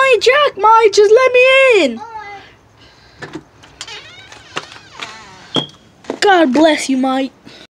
ain't Jack, Mike. Just let me in. God bless you, Mike.